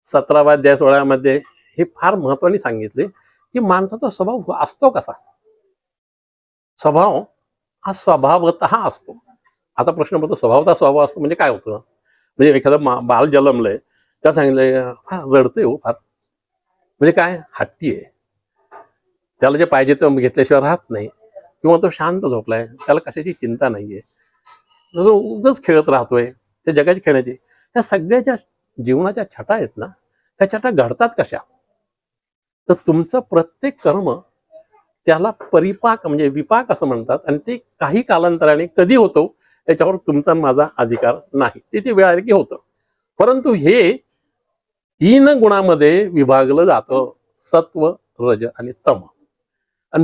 17व्या अध्याय 16मध्ये हे फार महत्त्वाने सांगितले की माणसाचा स्वभाव असतो कसा. स्वभाव हा स्वभावतः असतो. आता प्रश्न पडतो स्वभावता स्वभाव असतो म्हणजे काय होतं. म्हणजे एखादं बाल जन्मलंय, त्या सांगितलंय फार रडते हो फार, म्हणजे काय हट्टी आहे, त्याला जे पाहिजे ते घेतल्याशिवाय राहत नाही, किंवा तो शांत झोपलाय, त्याला कशाची चिंता नाहीये, तो उगाच खेळत राहतोय, त्या जगाची खेळण्याची. त्या सगळ्याच्या जीवनाच्या छटा आहेत ना, त्या छटा घडतात कशा. तर तुमचं प्रत्येक कर्म त्याला परिपाक म्हणजे विपाक असं म्हणतात, आणि ते काही कालांतराने कधी होतो त्याच्यावर तुमचा माझा अधिकार नाही, ते वेळ आली की होतं. परंतु हे 3 गुणामध्ये विभागलं जातं, सत्व, रज आणि तम. आणि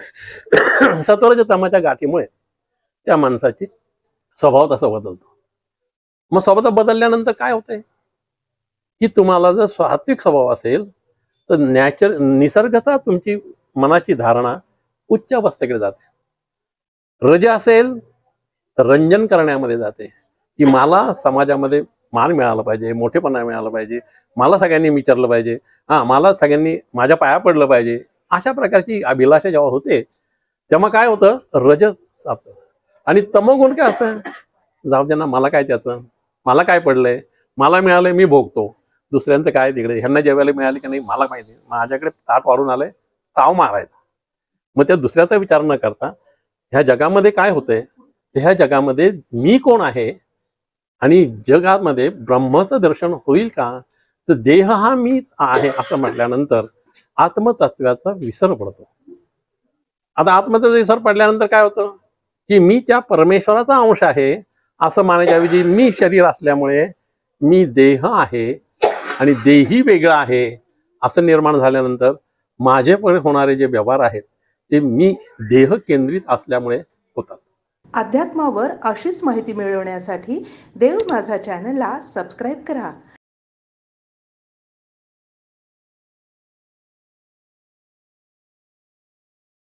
सत्वरज तमाच्या गाठीमुळे त्या माणसाची स्वभाव तसा बदलतो. मग स्वभाव बदलल्यानंतर काय होतंय की तुम्हाला जर सात्विक स्वभाव असेल तर निसर्गता तुमची मनाची धारणा उच्च अवस्थेकडे जाते. रज असेल तर रंजन करण्यामध्ये जाते, की मला समाजामध्ये मान मिळाला पाहिजे, मोठेपणा मिळाला पाहिजे, मला सगळ्यांनी विचारलं पाहिजे, मला सगळ्यांनी माझ्या पाया पडलं पाहिजे. अशा प्रकारची अभिलाषा जेव्हा होते तेव्हा काय होतं, रज सापतं. आणि तमोगुण काय असतं, जाऊ दे ना, मला काय त्याचं, मला काय पडलंय, मला मिळालंय मी भोगतो, दुसऱ्यांचं काय तिकडे, ह्यांना जेवायला मिळाले की नाही मला माहिती, माझ्याकडे ताट वाढून आलंय ताव मारायचा. मग त्या दुसऱ्याचा विचार न करता ह्या जगामध्ये काय होतंय, ह्या जगामध्ये मी कोण आहे, आणि जगामध्ये ब्रह्माचं दर्शन होईल का, तर देह हा मीच आहे असं म्हटल्यानंतर आत्मतत्वाचा विसर पडतो. आता आत्मतत्वाचा विसर पडल्यानंतर काय होतं की मी त्या परमेश्वराचा अंश आहे असं मानण्याऐवजी मी शरीर असल्यामुळे मी देह आहे आणि देही वेगळा आहे असं निर्माण झाल्यानंतर माझे पण होणारे जे व्यवहार आहेत ते मी देह केंद्रित असल्यामुळे होतात. अध्यात्मावर अशीच माहिती मिळवण्यासाठी देव माझा चॅनलला सबस्क्राईब करा